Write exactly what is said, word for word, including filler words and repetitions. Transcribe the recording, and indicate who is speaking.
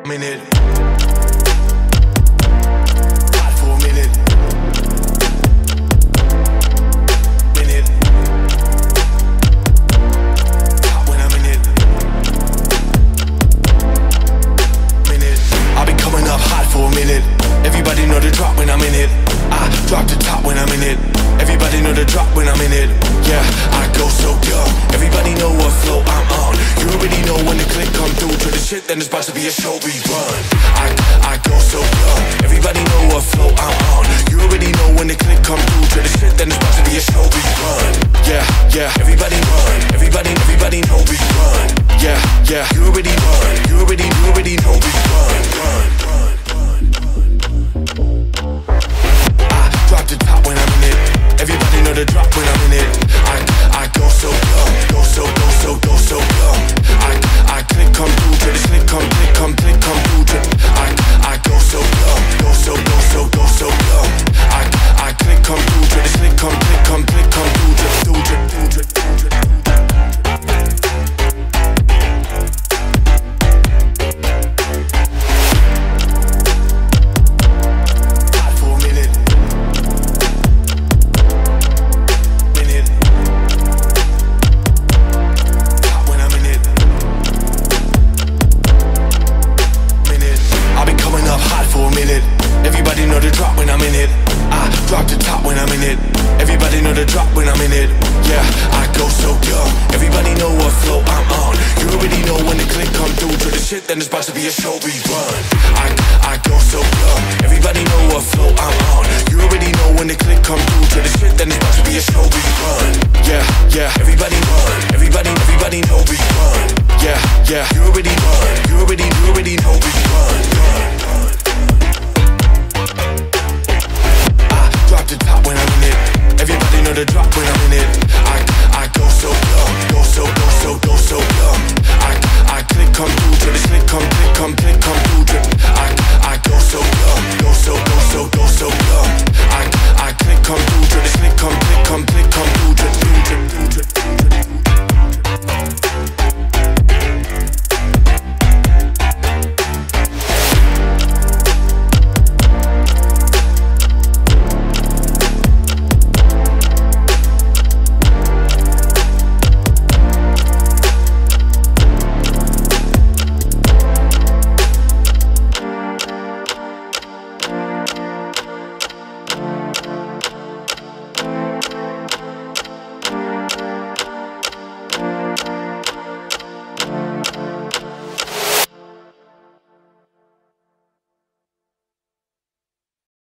Speaker 1: minute. Hot for a minute. Minute. Hot when I'm in it. Minute. I'll be coming up hot for a minute. Everybody know the drop when I'm in it. I drop the top when I'm in it. Everybody know the drop when I'm in it. Yeah, I go so dumb. Everybody know what flow I'm on. You already know when the click come through to the shit, then it's about to be a show rerun. I, I go so dumb. Everybody know what flow I'm on. You already know when the click come through to the shit, then it's about to be a show rerun. Yeah, yeah, everybody run. Everybody, everybody know we run. Yeah, yeah, you already run. You already, you already know we run. Run, run, run, run. I drop the top when I'm in it. Everybody know the drop when I'm in it. I, I go so dumb, go so, go so, go so dumb. I, I click come through to the slick come, click come, click come through to. I, I go so dumb, go so, go so, go so dumb. I, I click come through to the slick come, click come, click come through to, through to, through to, through to. Everybody know the drop when I'm in it. I drop the top when I'm in it. Everybody know the drop when I'm in it. Yeah, I go so dumb. Everybody know what flow I'm on. You already know when the click come through to the shit, then it's about to be a show rerun. I, I go so dumb. Everybody know what flow I'm on. You already know when the click come through to the shit, then it's about to be a show rerun. Yeah, yeah, everybody run. Everybody, everybody know we run. Yeah, yeah, you already run. You already, you already